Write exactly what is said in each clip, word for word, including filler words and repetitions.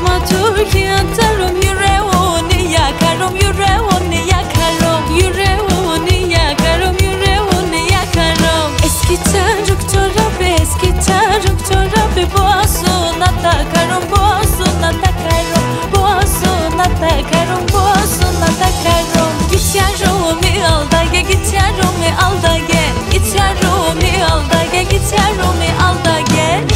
Konuşma Türkiye atarım yüreğini yakarım yüreğini yakarım yüreğini yakarım yüreğini yakarım. Eski çocuk çorabı eski çocuk çorabı boğazına takarım boğazına takarım boğazına takarım boğazına takarım. Git yarımı al da gel git yarımı al da gel git yarımı al da gel git yarımı al da gel.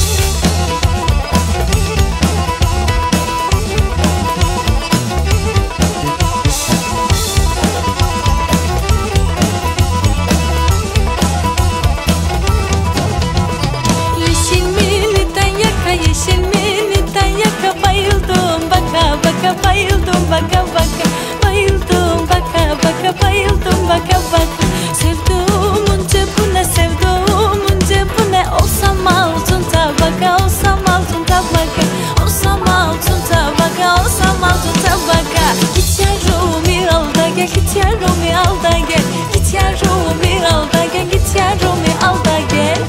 Yeşil miliden yaka bayıldım baka baka bayıldım baka baka bayıldım baka baka bayıldım baka baka. Sevduğumun cebine sevduğumun cebine olsam altın tabaka olsam altın tabaka olsam altın tabaka olsam altın tabaka. Git yarımı al da gel git yarımı al da gel git yarımı al da gel git yarımı al da gel.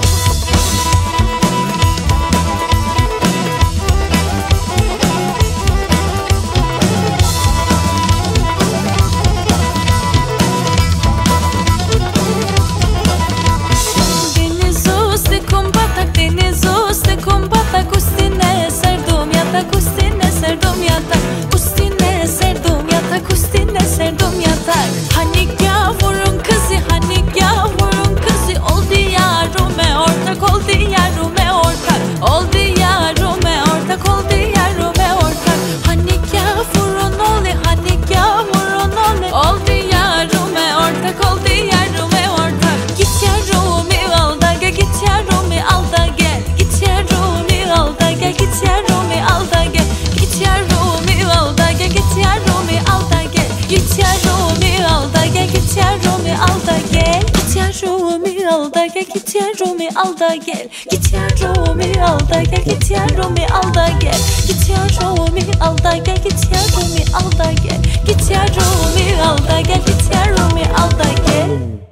Hani gavurun kızı hani gavurun kızı oldu yarime ortak oldu yarime ortak oldu yarime ortak oldu yarime ortak. Hani gavurun oğlu hani gavurun oğlu oldu yarime ortak oldu yarime ortak. Git yarimi al da gel git yarimi al da gel git yarimi al da gel git yarimi al da gel git yarimi al da gel git yarimi al da gel git yarimi al da gel git yarimi al da gel git yarimi al da gel git yarimi al da gel git yarimi al da gel git yarimi al da gel git yarimi al da gel git yarimi al da gel git yarimi al da gel git yarimi al da gel.